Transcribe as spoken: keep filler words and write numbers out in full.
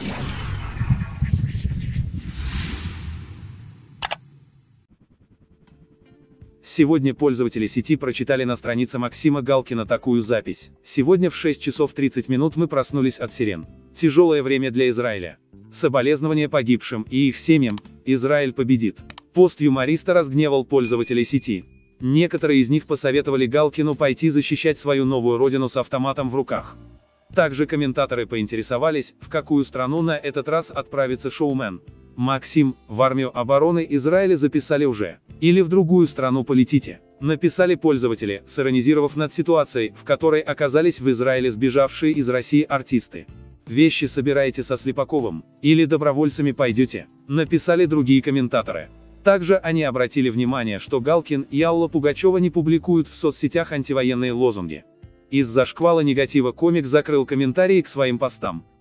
Сегодня пользователи сети прочитали на странице Максима Галкина такую запись. Сегодня в шесть часов тридцать минут мы проснулись от сирен. Тяжелое время для Израиля. Соболезнования погибшим и их семьям. Израиль победит. Пост юмориста разгневал пользователей сети. Некоторые из них посоветовали Галкину пойти защищать свою новую родину с автоматом в руках. Также комментаторы поинтересовались, в какую страну на этот раз отправится шоумен. Максим: в армию обороны Израиля записали уже. Или в другую страну полетите. Написали пользователи, сиронизировав над ситуацией, в которой оказались в Израиле сбежавшие из России артисты. Вещи собираете со Слепаковым, или добровольцами пойдете, написали другие комментаторы. Также они обратили внимание, что Галкин и Алла Пугачева не публикуют в соцсетях антивоенные лозунги. Из-за шквала негатива комик закрыл комментарии к своим постам.